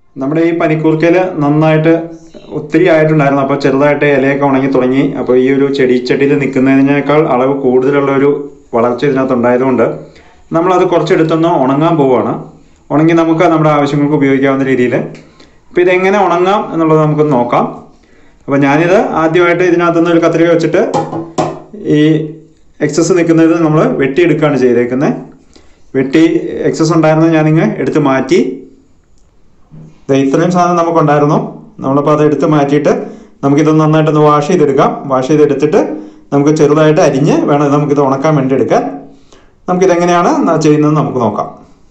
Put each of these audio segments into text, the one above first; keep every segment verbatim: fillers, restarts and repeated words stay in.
നമ്മുടെ ഈ പനിക്കൂർക്കയിൽ നന്നായിട്ട് ഒത്തിരി ആയിട്ടുണ്ടായിരുന്നു. അപ്പോൾ ചെറുതായിട്ട് ഇലയൊക്കെ ഉണങ്ങി തുടങ്ങി. അപ്പോൾ ഈ ഒരു ചെടിച്ചട്ടിയിൽ നിൽക്കുന്നതിനേക്കാൾ അളവ് കൂടുതലുള്ള ഒരു വളർച്ച ഇതിനകത്ത് ഉണ്ടായതുകൊണ്ട് നമ്മളത് കുറച്ചെടുത്തൊന്ന് ഉണങ്ങാൻ പോവുകയാണ്. ഉണങ്ങി നമുക്ക് നമ്മുടെ ആവശ്യങ്ങൾക്ക് ഉപയോഗിക്കാവുന്ന രീതിയിൽ. അപ്പോൾ ഇതെങ്ങനെ ഉണങ്ങാം എന്നുള്ളത് നമുക്കൊന്ന് നോക്കാം. അപ്പോൾ ഞാനിത് ആദ്യമായിട്ട് ഇതിനകത്തുനിന്ന് ഒരു കത്രിക വെച്ചിട്ട് ഈ എക്സസ് നിൽക്കുന്നത് നമ്മൾ വെട്ടിയെടുക്കുകയാണ് ചെയ്തേക്കുന്നത്. വെട്ടി എക്സസ് ഉണ്ടായിരുന്നത് ഞാനിങ്ങ് എടുത്ത് മാറ്റി. ഇത്രയും സാധനം നമുക്കുണ്ടായിരുന്നു. നമ്മളപ്പോൾ അത് എടുത്ത് മാറ്റിയിട്ട് നമുക്കിതൊന്ന് നന്നായിട്ടൊന്ന് വാഷ് ചെയ്തെടുക്കാം. വാഷ് ചെയ്തെടുത്തിട്ട് നമുക്ക് ചെറുതായിട്ട് അരിഞ്ഞ് വേണം നമുക്കിത് ഉണക്കാൻ വേണ്ടി എടുക്കാൻ. നമുക്കിതെങ്ങനെയാണ് ചെയ്യുന്നത് നമുക്ക് നോക്കാം.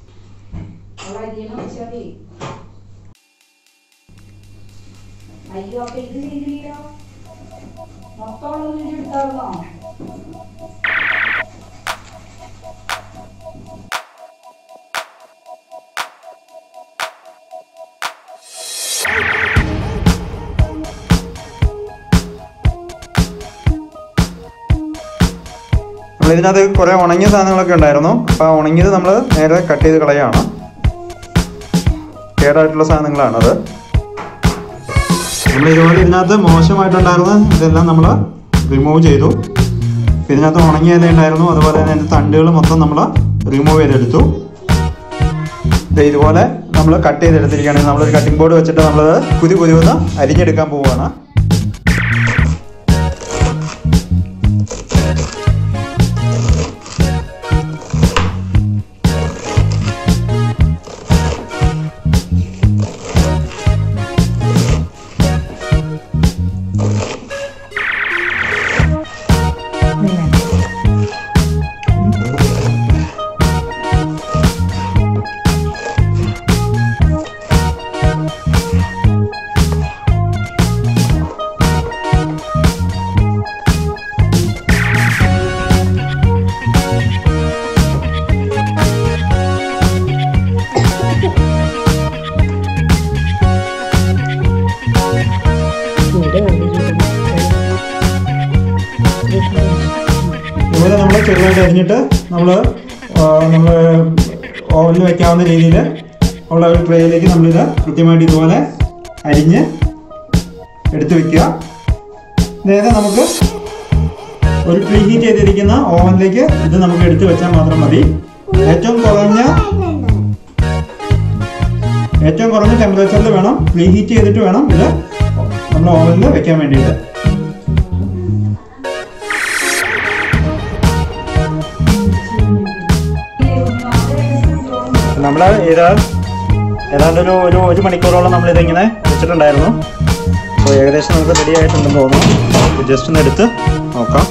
ഇതിനകത്ത് കുറേ ഉണങ്ങിയ സാധനങ്ങളൊക്കെ ഉണ്ടായിരുന്നു. അപ്പോൾ ആ ഉണങ്ങിയത് നമ്മൾ നേരെ കട്ട് ചെയ്ത് കളയാണ്. കേടായിട്ടുള്ള സാധനങ്ങളാണത്. നമ്മൾ ഇതുപോലെ ഇതിനകത്ത് മോശമായിട്ടുണ്ടായിരുന്ന ഇതെല്ലാം നമ്മൾ റിമൂവ് ചെയ്തു. ഇതിനകത്ത് ഉണങ്ങിയ ഇല ഉണ്ടായിരുന്നു. അതുപോലെ തന്നെ അതിൻ്റെ തണ്ടുകൾ മൊത്തം നമ്മൾ റിമൂവ് ചെയ്തെടുത്തു. ഇതുപോലെ നമ്മൾ കട്ട് ചെയ്തെടുത്തിരിക്കുകയാണെങ്കിൽ നമ്മളൊരു കട്ടിംഗ് ബോർഡ് വെച്ചിട്ട് നമ്മളത് കുതി കുതിവെന്ന് അരിഞ്ഞെടുക്കാൻ പോവുകയാണ്. ഇതുപോലെ നമ്മൾ ചെറുതായിട്ട് അരിഞ്ഞിട്ട് നമ്മൾ നമ്മൾ ഓവനിൽ വെക്കാവുന്ന രീതിയിൽ ഉള്ള ഒരു ട്രേയിലേക്ക് നമ്മളിത് കൃത്യമായിട്ട് ഇതുപോലെ അരിഞ്ഞ് എടുത്ത് വെക്കുക. അതായത് നമുക്ക് ഒരു പ്രീ ഹീറ്റ് ചെയ്തിരിക്കുന്ന ഓവനിലേക്ക് ഇത് നമുക്ക് എടുത്ത് വെച്ചാൽ മാത്രം മതി. ഏറ്റവും കുറഞ്ഞ ഏറ്റവും കുറഞ്ഞ ടെമ്പറേച്ചറിൽ വേണം, പ്രീ ഹീറ്റ് ചെയ്തിട്ട് വേണം ഇത് നമ്മൾ ഓവനിൽ വെക്കാൻ വേണ്ടിയിട്ട്. നമ്മൾ ഇത് ഏതാണ്ടൊരു ഒരു ഒരു മണിക്കൂറോളം നമ്മളിതിങ്ങനെ വെച്ചിട്ടുണ്ടായിരുന്നു. അപ്പോൾ ഏകദേശം നമുക്ക് റെഡി ആയിട്ടുണ്ടെന്ന് തോന്നുന്നു. ജസ്റ്റ് ഒന്ന് എടുത്ത് നോക്കാം.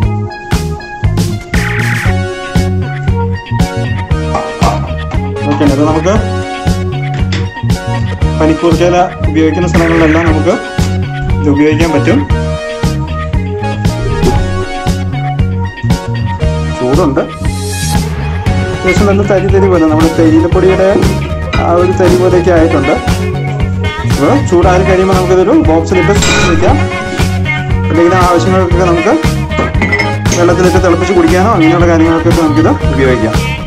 ഓക്കെ, അത് നമുക്ക് പനിക്കൂർക്കയില ഉപയോഗിക്കുന്ന സ്ഥലങ്ങളിലെല്ലാം നമുക്ക് ഇത് ഉപയോഗിക്കാൻ പറ്റും. ചൂടുണ്ട്, അത്യാവശ്യം നല്ല തരി തരി പോലെ നമ്മുടെ തേയിലപ്പൊടിയുടെ ആ ഒരു തരി പോലെയൊക്കെ ആയിട്ടുണ്ട്. അപ്പോൾ ചൂടായി കഴിയുമ്പോൾ നമുക്കിതൊരു ബോക്സിലിട്ട് വയ്ക്കാം. അല്ലെങ്കിൽ ആവശ്യങ്ങൾക്കൊക്കെ നമുക്ക് വെള്ളത്തിലിട്ട് തിളപ്പിച്ച് കുടിക്കാനോ അങ്ങനെയുള്ള കാര്യങ്ങൾക്കൊക്കെ നമുക്കിത് ഉപയോഗിക്കാം.